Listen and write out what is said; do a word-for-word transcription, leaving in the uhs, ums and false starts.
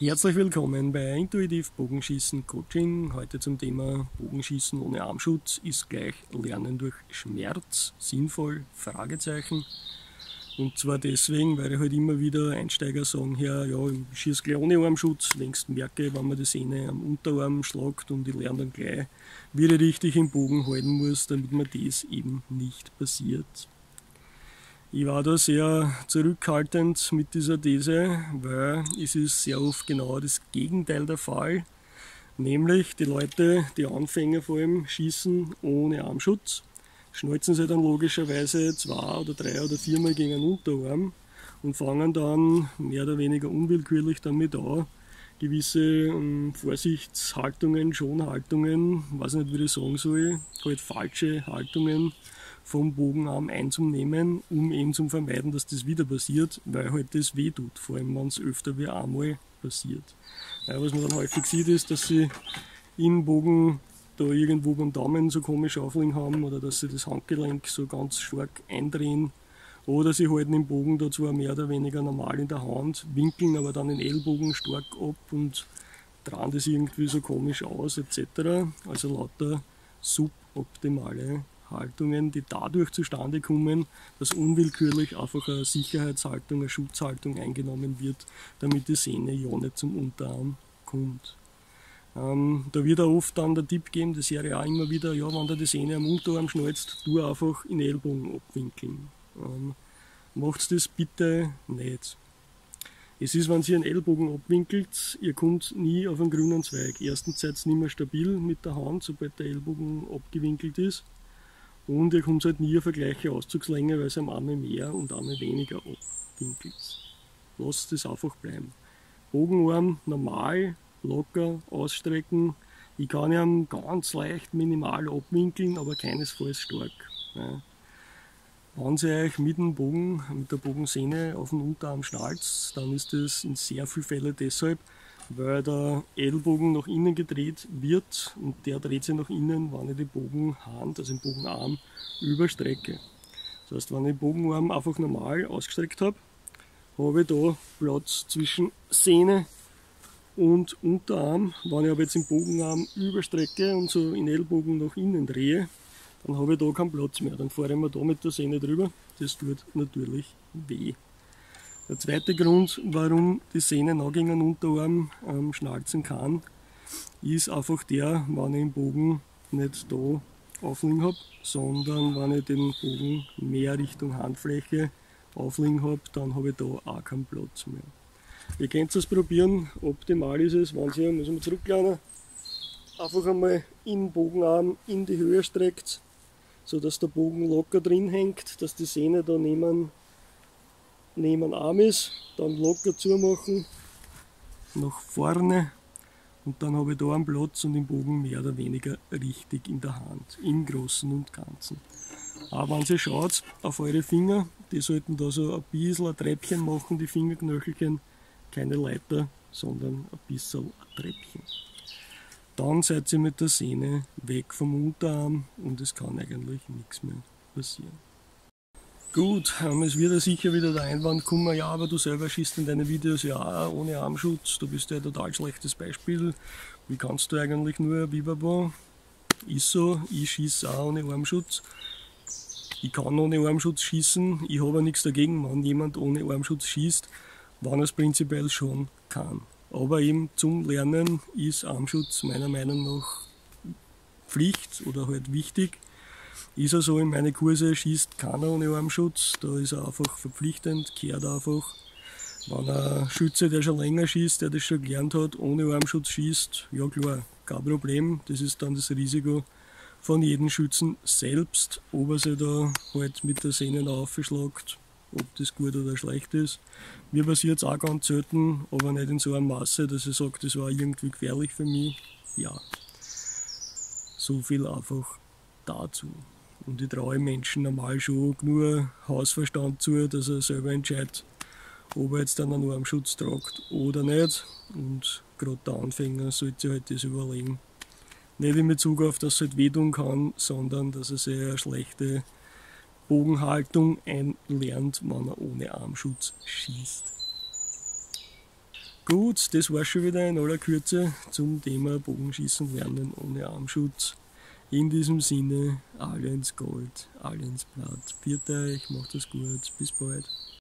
Herzlich willkommen bei Intuitiv Bogenschießen Coaching. Heute zum Thema Bogenschießen ohne Armschutz ist gleich Lernen durch Schmerz sinnvoll? Fragezeichen. Und zwar deswegen, weil ich halt immer wieder Einsteiger sagen, ja, ja, ich schieße gleich ohne Armschutz, längst merke, wenn man die Sehne am Unterarm schlagt, und ich lerne dann gleich, wie ich richtig im Bogen halten muss, damit mir das eben nicht passiert. Ich war da sehr zurückhaltend mit dieser These, weil es ist sehr oft genau das Gegenteil der Fall. Nämlich die Leute, die Anfänger vor allem, schießen ohne Armschutz, schnalzen sie dann logischerweise zwei oder drei oder viermal gegen einen Unterarm und fangen dann mehr oder weniger unwillkürlich damit an, gewisse um, Vorsichtshaltungen, Schonhaltungen, weiß nicht, wie ich sagen soll, halt falsche Haltungen vom Bogenarm einzunehmen, um eben zu vermeiden, dass das wieder passiert, weil halt das weh tut, vor allem wenn es öfter wie einmal passiert. Ja, was man dann häufig sieht, ist, dass sie im Bogen da irgendwo beim Daumen so komisch aufliegen haben oder dass sie das Handgelenk so ganz stark eindrehen oder sie halten den Bogen da zwar mehr oder weniger normal in der Hand, winkeln aber dann den Ellbogen stark ab und drehen das irgendwie so komisch aus et cetera. Also lauter suboptimale Haltungen, die dadurch zustande kommen, dass unwillkürlich einfach eine Sicherheitshaltung, eine Schutzhaltung eingenommen wird, damit die Sehne ja nicht zum Unterarm kommt. Ähm, da wird auch oft dann der Tipp geben, das höre ich auch immer wieder, ja, wenn du die Sehne am Unterarm schnallst, tu einfach in den Ellbogen abwinkeln. Ähm, macht das bitte nicht. Es ist, wenn ihr einen Ellbogen abwinkelt, ihr kommt nie auf einen grünen Zweig. Erstens seid ihr nicht mehr stabil mit der Hand, sobald der Ellbogen abgewinkelt ist. Und ihr kommt halt nie auf eine gleiche Auszugslänge, weil es am einmal mehr und einmal weniger abwinkelt. Lasst es einfach bleiben. Bogenarm normal, locker ausstrecken. Ich kann ihn ganz leicht minimal abwinkeln, aber keinesfalls stark. Ja. Wenn ihr euch mit dem Bogen, mit der Bogensehne auf den Unterarm schnallt, dann ist das in sehr vielen Fällen deshalb, weil der Ellbogen nach innen gedreht wird und der dreht sich nach innen, wenn ich die Bogenhand, also den Bogenarm, überstrecke. Das heißt, wenn ich den Bogenarm einfach normal ausgestreckt habe, habe ich da Platz zwischen Sehne und Unterarm. Wenn ich aber jetzt den Bogenarm überstrecke und so in Ellbogen nach innen drehe, dann habe ich da keinen Platz mehr. Dann fahre ich mir da mit der Sehne drüber. Das tut natürlich weh. Der zweite Grund, warum die Sehne noch gegen den Unterarm ähm, schnalzen kann, ist einfach der, wenn ich den Bogen nicht da aufliegen habe, sondern wenn ich den Bogen mehr Richtung Handfläche aufliegen habe, dann habe ich da auch keinen Platz mehr. Ihr könnt es probieren, optimal ist es, wenn ihr, muss ich mal zurücklernen, einfach einmal den Bogenarm in die Höhe streckt, sodass der Bogen locker drin hängt, dass die Sehne da neben neben den Arm ist, dann locker zumachen, nach vorne und dann habe ich da einen Platz und den Bogen mehr oder weniger richtig in der Hand, im Großen und Ganzen. Aber wenn ihr schaut auf eure Finger, die sollten da so ein bisschen ein Treppchen machen, die Fingerknöchelchen, keine Leiter, sondern ein bisschen ein Treppchen. Dann seid ihr mit der Sehne weg vom Unterarm und es kann eigentlich nichts mehr passieren. Gut, es wird ja sicher wieder der Einwand kommen, ja, aber du selber schießt in deinen Videos ja auch ohne Armschutz, du bist ja ein total schlechtes Beispiel. Wie kannst du eigentlich nur Bibabo? Ist so, ich schieße auch ohne Armschutz. Ich kann ohne Armschutz schießen, ich habe nichts dagegen, wenn jemand ohne Armschutz schießt, wenn er es prinzipiell schon kann. Aber eben zum Lernen ist Armschutz meiner Meinung nach Pflicht oder halt wichtig. Ist er so, in meine Kurse schießt keiner ohne Armschutz, da ist er einfach verpflichtend, kehrt einfach. Wenn ein Schütze, der schon länger schießt, der das schon gelernt hat, ohne Armschutz schießt, ja klar, kein Problem, das ist dann das Risiko von jedem Schützen selbst, ob er sich da halt mit der Sehne aufschlagt, ob das gut oder schlecht ist. Mir passiert es auch ganz selten, aber nicht in so einem Maße, dass ich sage, das war irgendwie gefährlich für mich. Ja, so viel einfach dazu. Und ich traue Menschen normal schon genug Hausverstand zu, dass er selber entscheidet, ob er jetzt dann einen Armschutz tragt oder nicht. Und gerade der Anfänger sollte sich halt das überlegen. Nicht in Bezug auf, dass es halt wehtun kann, sondern dass er sich eine schlechte Bogenhaltung einlernt, wenn er ohne Armschutz schießt. Gut, das war schon wieder in aller Kürze zum Thema Bogenschießen lernen ohne Armschutz. In diesem Sinne, alle ins Gold, alle ins Blatt. Viert euch, macht es gut, bis bald.